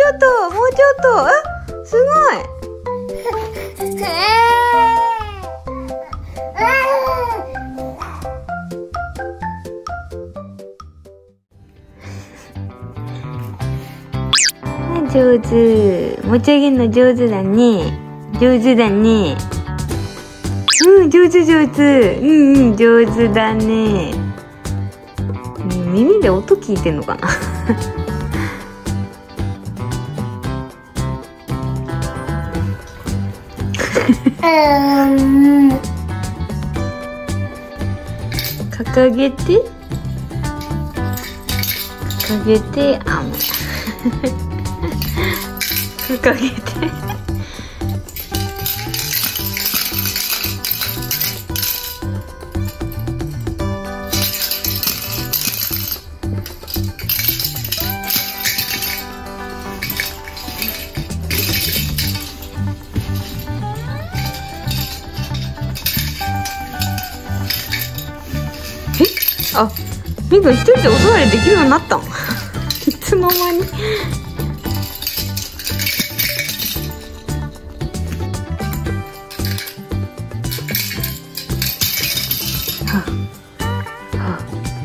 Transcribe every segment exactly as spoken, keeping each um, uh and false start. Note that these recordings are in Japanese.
ょっともうちょっと。え、すごい。上手。持ち上げるの上手だね。上手だね。うん、上手上手。うんうん、上手だね。耳で音聞いてんのかな掲げて掲げてあん掲げてあ、みーくん一人でお座りできるようになったんいつの間にはあ、は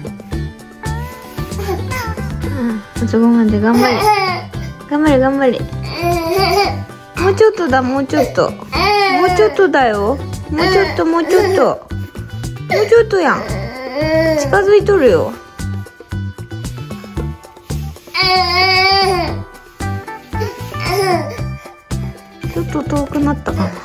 あ、うん、そこまで頑張れ頑張れ頑張れもうちょっとだもうちょっともうちょっとだよもうちょっともうちょっともうちょっとやん近づいとるよ。ちょっと遠くなったかな。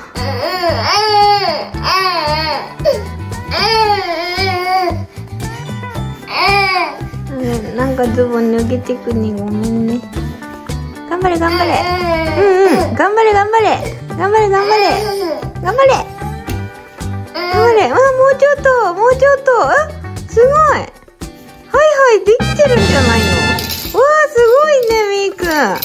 うん、なんかズボン脱げてくね、ごめんね。頑張れ頑張れ。うんうん、頑張れ頑張れ。頑張れ頑張れ。頑張れ。頑張れ。あ、もうちょっと、もうちょっと。あ、すごい。はいはい、できてるんじゃないの。わあ、すごいね、みーくん。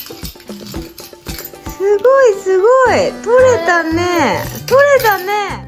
すごいすごい。取れたね。取れたね。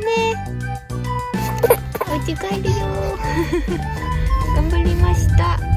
お家帰るよ頑張りました。